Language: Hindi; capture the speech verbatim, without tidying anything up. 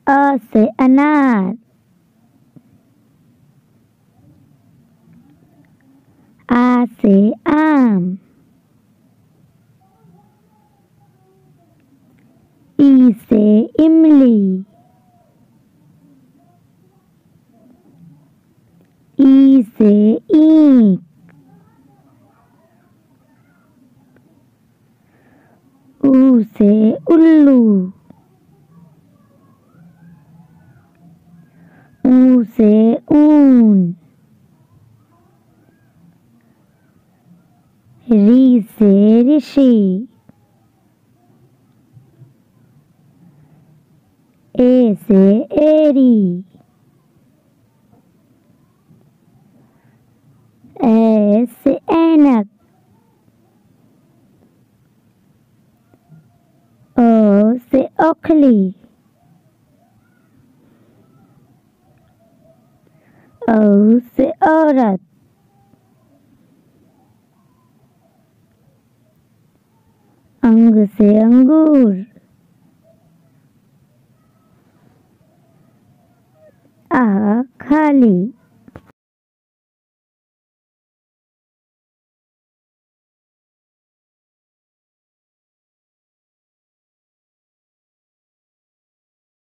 अ से अनार। आ से आम। ई से इमली। ई से ईंट। ऊ से उल्लू। ऊ से ऊन। री से ऋषि। ए से एरी। ए से ऐनक। ओ से ओखली। औ से औरत। अंग से अंगूर। आ खाली।